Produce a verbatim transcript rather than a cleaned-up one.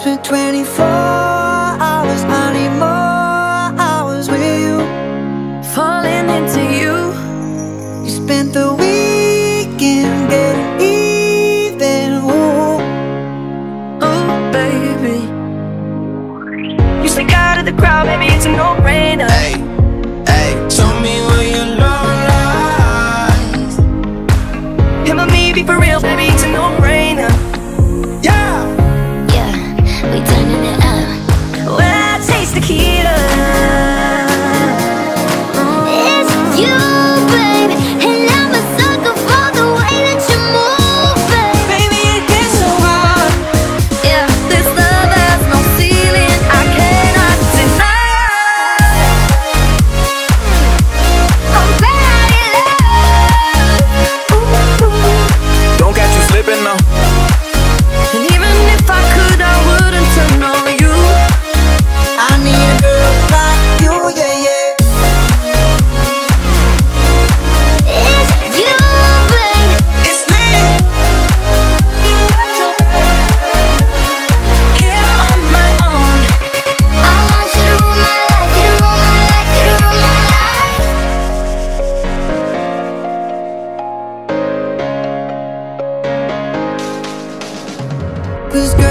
nights with twenty-four hours. I need more hours with you. Falling into you. You spent the weekend getting even. Ooh, Oh, baby. You stick out of the crowd, baby, it's a no-brainer. Hey, hey, show me where your love lies. Him and me be for real, baby, it's a no-brainer. Yeah. Yeah, we turning it up. When I taste tequila, It's you, baby, and I'm a sucker for the way that you move, baby. baby, it gets so hot. Yeah, This love has no ceiling, I cannot deny. I'm bad in love. Ooh, ooh. Don't catch you slipping now. And even if I could, I wouldn't turn on you. I need a girl like you, yeah, yeah. It's you, baby. It's lit. Here on my own. I want you to rule my life, you to rule my life, you to rule my life. 'Cause